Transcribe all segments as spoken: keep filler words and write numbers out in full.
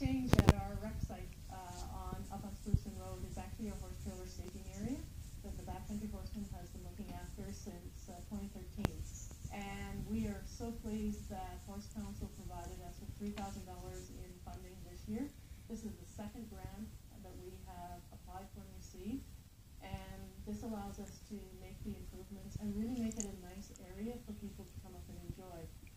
change at our rec site uh, on up on Spruston Road is actually a horse trailer staging area that the Backcountry Horsemen has been looking after since uh, twenty thirteen. And we are so pleased that Horse Council provided us with three thousand dollars in funding this year. This is the second grant that we have applied for and received. And this allows us to make the improvements and really make it a nice area for people to come up and enjoy.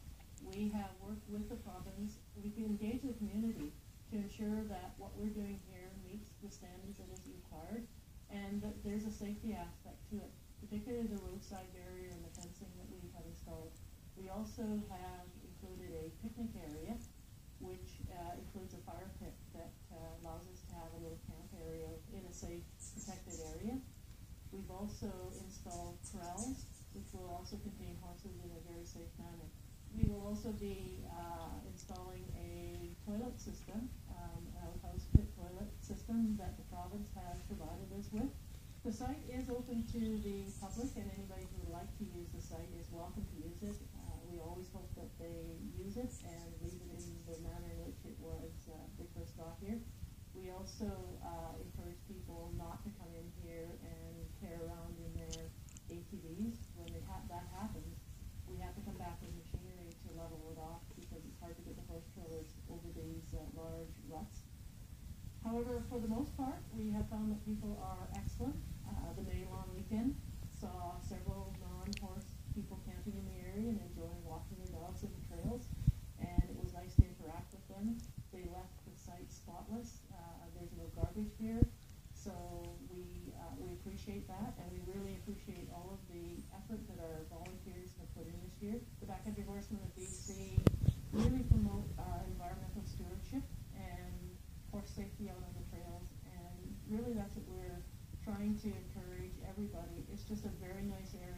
We have worked with the province, we've engaged the community to ensure that what we're doing here meets the standards that is required and that there's a safety aspect to it, particularly the roadside barrier and the fencing that we have installed. We also have included a picnic area, which uh, includes a fire pit that uh, allows us to have a little camp area in a safe, protected area. We've also installed corrals, which will also contain horses in a very safe manner. We will also be uh, installing a toilet system, um, an outhouse pit toilet system that the province has provided us with. The site is open to the public, and anybody who would like to use the site is welcome to use it. Uh, we always hope that they use it and leave it in the manner in which it was uh, they first got here. We also uh, encourage people not to come in here and tear around in their A T Vs. When they ha that happens, we have to come back with machinery to level it off because it's hard to get the horse trailers over these uh, large ruts. However, for the most part, we have found that people are excellent. Uh, the May long weekend saw several non-horse people camping in the area and enjoying walking their dogs in the trails, and it was nice to interact with them. They left the site spotless. Uh, there's no garbage here, so we uh, we appreciate that, and we really appreciate all of the effort that our volunteers have put in this year. The Backcountry Horsemen of B C really promote uh, environmental stewardship and horse safety out on the trails, and really that's what we're trying to encourage everybody. It's just a very nice area.